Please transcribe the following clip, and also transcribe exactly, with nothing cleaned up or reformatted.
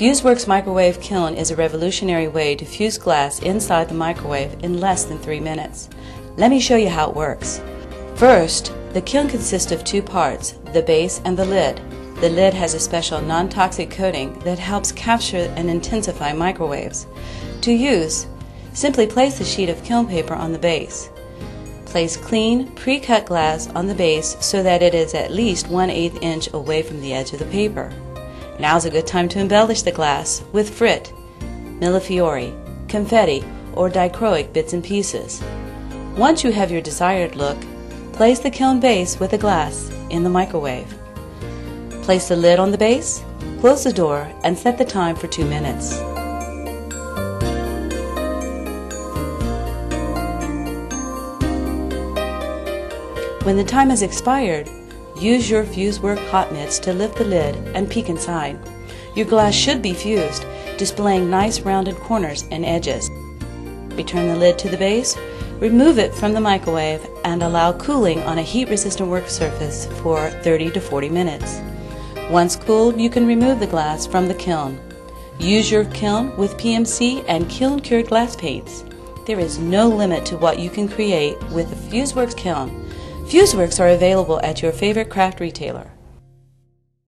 FuseWorks microwave kiln is a revolutionary way to fuse glass inside the microwave in less than three minutes. Let me show you how it works. First, the kiln consists of two parts, the base and the lid. The lid has a special non-toxic coating that helps capture and intensify microwaves. To use, simply place a sheet of kiln paper on the base. Place clean, pre-cut glass on the base so that it is at least one eighth inch away from the edge of the paper. Now's a good time to embellish the glass with frit, millefiori, confetti, or dichroic bits and pieces. Once you have your desired look, place the kiln base with the glass in the microwave. Place the lid on the base, close the door, and set the time for two minutes. When the time has expired, use your FuseWorks hot mitts to lift the lid and peek inside. Your glass should be fused, displaying nice rounded corners and edges. Return the lid to the base, remove it from the microwave, and allow cooling on a heat-resistant work surface for thirty to forty minutes. Once cooled, you can remove the glass from the kiln. Use your kiln with P M C and kiln-cured glass paints. There is no limit to what you can create with the FuseWorks kiln. FuseWorks are available at your favorite craft retailer.